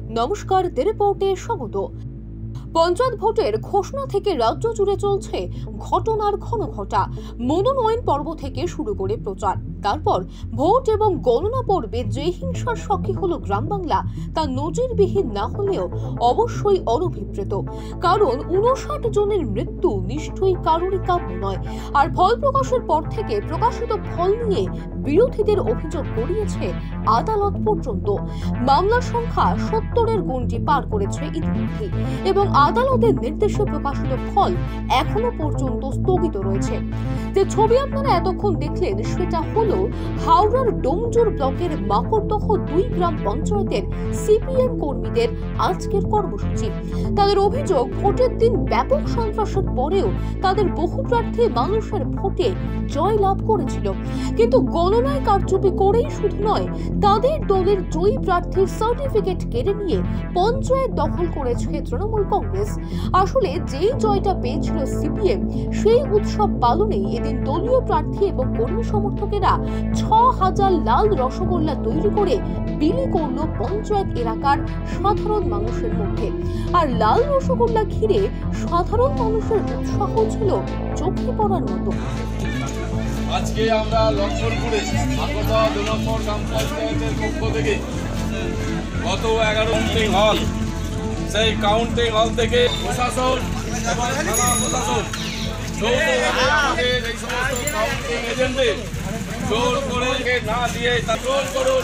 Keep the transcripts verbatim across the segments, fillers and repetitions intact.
নমস্কার, দ্য রিপোর্টে স্বাগত। পঞ্চায়েত ভোটের ঘোষণা থেকে রাজ্য জুড়ে চলছে ঘটনার ঘনঘটা। মনোনয়ন পর্ব থেকে শুরু করে প্রচার, তারপর ভোট এবং গণনা পর্বে যে হিংসার সাক্ষী হলো গ্রাম বাংলা, তা নজিরবিহীন না হলেও অবশ্যই অনভিপ্রেত। কারণ উনষাট জনের মৃত্যু নিশ্চয়ই কারোরই কাম্য নয়। আর ফল প্রকাশের পর থেকে প্রকাশিত ফল নিয়ে বিরোধীদের অভিযোগ গড়িয়েছে আদালত পর্যন্ত। মামলার সংখ্যা সত্তরের গণ্ডি পার করেছে ইতিমধ্যে, এবং আদালতের নির্দেশে প্রকাশিত ফল এখনো পর্যন্ত স্থগিত রয়েছে। যে ছবি আপনারা এতক্ষণ দেখলেন সেটা হলো হাওড়ার ডোমজুর ব্লকের মাকড়দহ দুই গ্রাম পঞ্চায়েতের সিপিএম কর্মীদের আজকের কর্মসূচি। তাদের অভিযোগ, ভোটের দিন ব্যাপক সন্ত্রাসের পরেও তাদের বহু প্রার্থী মানুষের ভোটে জয় লাভ করেছিল, কিন্তু গণনায় কারচুপি করেই শুধু নয়, তাদের দলের জয়ী প্রার্থীর সার্টিফিকেট কেড়ে নিয়ে পঞ্চায়েত দখল করেছে তৃণমূল কংগ্রেস। আসলে যেই জয়টা পেয়েছিল সিপিএম, সেই উৎসব পালনেই এদিন দলীয় প্রার্থী এবং কর্মী সমর্থকেরা ছ হাজার লাল রসগোল্লা তৈরি করে বিলি করলো পঞ্চায়েত এলাকার সাধারণ মানুষের মধ্যে। আর লাল রসগোল্লা ঘিরে সাধারণ মানুষের উৎসাহ ছিল চোখে পড়ার মতো। আজকে আমরা লক্ষণপুরে মাকড়দহ দু নম্বর গ্রাম পঞ্চায়েতের পক্ষ থেকে গত এগারো কাউন্টিং হল, সেই কাউন্টিং হল থেকে প্রশাসন এবং থানা প্রশাসন যৌথভাবে আমাদের এই সমস্ত কাউন্টিং এজেন্টদের জোর করে না দিয়ে তা জোর করুন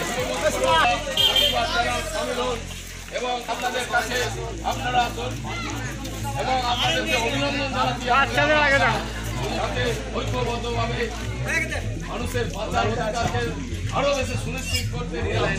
সামিল হন এবং আপনাদের কাছে আপনারা এবং আপনাদেরকে অভিনন্দন জানাচ্ছি। যাতে ঐক্যবদ্ধভাবে মানুষের বাঁচার অধিকারকে আরো বেশি সুনিশ্চিত করতে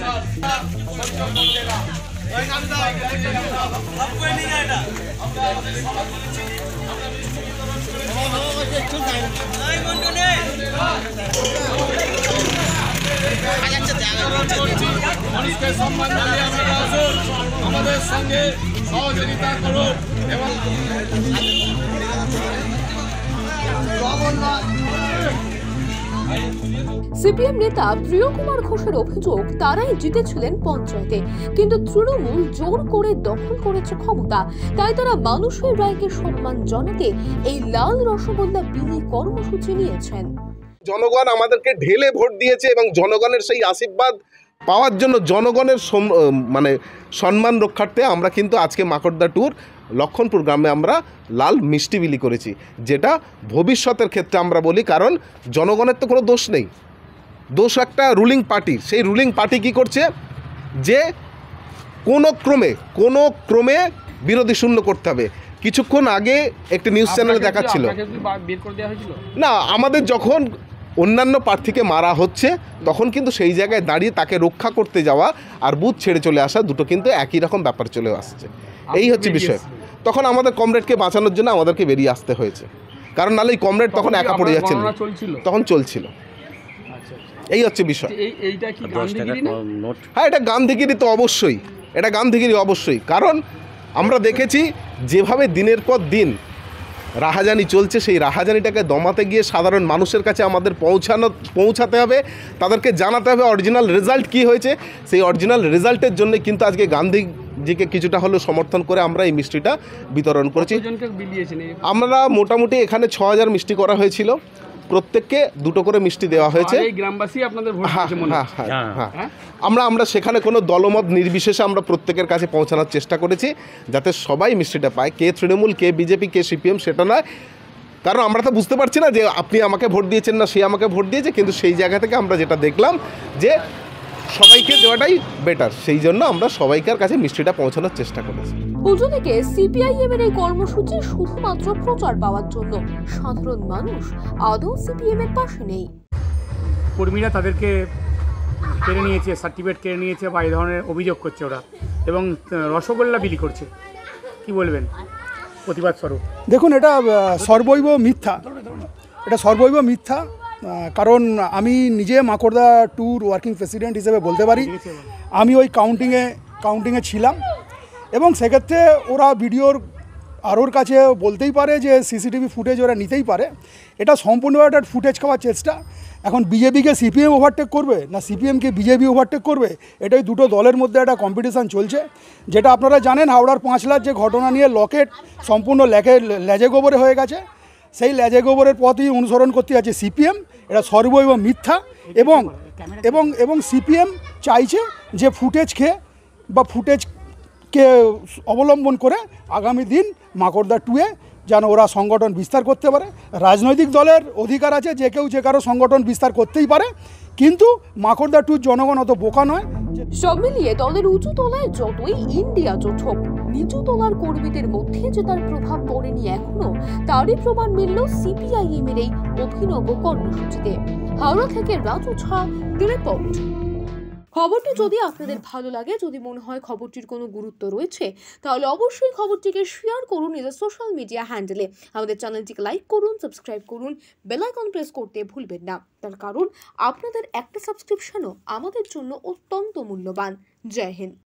মানুষকে সম্মান জানিয়ে আপনারা আসুন, আমাদের সঙ্গে সহযোগিতা করুন এবং সিপিএম নেতা প্রিয় কুমার ঘোষের অভিযোগ, তারাই জিতেছিলেন পঞ্চায়েতে, কিন্তু তৃণমূল জোর করে দখল করেছে ক্ষমতা। তাই তারা মানুষের রায়কে সম্মান জানাতে এই লাল রসগোল্লা বিলি কর্মসূচি নিয়েছেন। জনগণ আমাদেরকে ঢেলে ভোট দিয়েছে এবং জনগণের সেই আশীর্বাদ পাওয়ার জন্য, জনগণের মানে সম্মান রক্ষার্থে আমরা কিন্তু আজকে মাকড়দহ টুর লক্ষণপুর গ্রামে আমরা লাল মিষ্টি বিলি করেছি, যেটা ভবিষ্যতের ক্ষেত্রে আমরা বলি, কারণ জনগণের তো কোনো দোষ নেই, দোষ একটা রুলিং পার্টির। সেই রুলিং পার্টি কি করছে, যে কোনো ক্রমে কোনো ক্রমে বিরোধী শূন্য করতে হবে। কিছুক্ষণ আগে একটি নিউজ চ্যানেলে দেখাচ্ছিল, না আমাদের যখন অন্যান্য প্রার্থীকে মারা হচ্ছে তখন কিন্তু সেই জায়গায় দাঁড়িয়ে তাকে রক্ষা করতে যাওয়া আর বুথ ছেড়ে চলে আসা, দুটো কিন্তু একই রকম ব্যাপার চলে আসছে। এই হচ্ছে বিষয়। তখন আমাদের কমরেডকে বাঁচানোর জন্য আমাদেরকে বেরিয়ে আসতে হয়েছে, কারণ নাহলে এই কমরেড তখন একা পড়ে যাচ্ছিল, তখন চলছিল। এই হচ্ছে বিষয়। হ্যাঁ, এটা গান্ধীগিরি তো অবশ্যই, এটা গান্ধীগিরি অবশ্যই। কারণ আমরা দেখেছি যেভাবে দিনের পর দিন রাহাজানি চলছে, সেই রাহাজানিটাকে দমাতে গিয়ে সাধারণ মানুষের কাছে আমাদের পৌঁছানো পৌঁছাতে হবে, তাদেরকে জানাতে হবে অরিজিনাল রেজাল্ট কী হয়েছে। সেই অরিজিনাল রেজাল্টের জন্য কিন্তু আজকে গান্ধীজিকে কিছুটা হলেও সমর্থন করে আমরা এই মিষ্টিটা বিতরণ করেছি। আমরা মোটামুটি এখানে ছ হাজার মিষ্টি করা হয়েছিল, প্রত্যেককে দুটো করে মিষ্টি দেওয়া হয়েছে। আমরা আমরা সেখানে কোনো দলমত নির্বিশেষে আমরা প্রত্যেকের কাছে পৌঁছানোর চেষ্টা করেছি, যাতে সবাই মিষ্টিটা পায়, কে তৃণমূল, কে বিজেপি, কে সিপিএম সেটা নয়। কারণ আমরা তো বুঝতে পারছি না যে আপনি আমাকে ভোট দিয়েছেন না সে আমাকে ভোট দিয়েছে, কিন্তু সেই জায়গা থেকে আমরা যেটা দেখলাম যে সবাইকে দেওয়াটাই বেটার, সেই জন্য আমরা সবাইকার কাছে মিষ্টিটা পৌঁছানোর চেষ্টা করেছি। উল্টো দিকে সিপিআইএম এর এই কর্মসূচি শুধুমাত্র প্রচার পাওয়ার জন্য, সাধারণ মানুষ আদৌ সিপিএম এর পাশে নেই। কর্মীরা তাদেরকে কেড়ে নিয়েছে, সার্টিফিকেট কেড়ে নিয়েছে বা এই ধরনের অভিযোগ করছে ওরা, এবং রসগোল্লা বিলি করছে। কি বলবেন প্রতিবাদ স্বরূপ? দেখুন, এটা সর্বৈব মিথ্যা, এটা সর্বৈব মিথ্যা। কারণ আমি নিজে মাকড়দহ ট্যুর ওয়ার্কিং প্রেসিডেন্ট হিসেবে বলতে পারি, আমি ওই কাউন্টিংয়ে কাউন্টিংয়ে ছিলাম, এবং সেক্ষেত্রে ওরা ভিডিওর আরোর কাছে বলতেই পারে যে সিসিটিভি ফুটেজ ওরা নিতেই পারে। এটা সম্পূর্ণভাবে একটা ফুটেজ খাওয়ার চেষ্টা। এখন বিজেপিকে সিপিএম ওভারটেক করবে না সিপিএমকে বিজেপি ওভারটেক করবে, এটাই দুটো দলের মধ্যে একটা কম্পিটিশান চলছে। যেটা আপনারা জানেন, হাওড়ার পাঁচলার যে ঘটনা নিয়ে লকেট সম্পূর্ণ লেখে লেজে গোবরে হয়ে গেছে, সেই লেজে গোবরের পথই অনুসরণ করতে যাচ্ছে সিপিএম। এটা সর্বৈব মিথ্যা এবং এবং এবং সিপিএম চাইছে যে ফুটেজ খেয়ে বা ফুটেজকে অবলম্বন করে আগামী দিন মাকড়দা টুয়ে যেন ওরা সংগঠন বিস্তার করতে পারে। রাজনৈতিক দলের অধিকার আছে, যে কেউ যে কারো সংগঠন বিস্তার করতেই পারে, কিন্তু মাকড়দা টুর জনগণ অত বোকা নয়। সব মিলিয়ে দলের উঁচু তলায় যতই ইন্ডিয়া জোট হোক, নিচু তলার কর্মীদের মধ্যে যে তার প্রভাব পড়েনি এখনো, তারই প্রমাণ মিলল সিপিআইএম এর এই অভিনব কর্মসূচিতে। হাওড়া থেকে রাজু ঝা, রিপোর্ট। খবরটি যদি আপনাদের ভালো লাগে, যদি মনে হয় খবরটির কোনো গুরুত্ব রয়েছে, তাহলে অবশ্যই খবরটিকে শেয়ার করুন নিজের সোশ্যাল মিডিয়া হ্যান্ডেলে। আমাদের চ্যানেলটিকে লাইক করুন, সাবস্ক্রাইব করুন, বেল আইকন প্রেস করতে ভুলবেন না, তার কারণ আপনাদের একটা সাবস্ক্রিপশনও আমাদের জন্য অত্যন্ত মূল্যবান। জয় হিন্দ।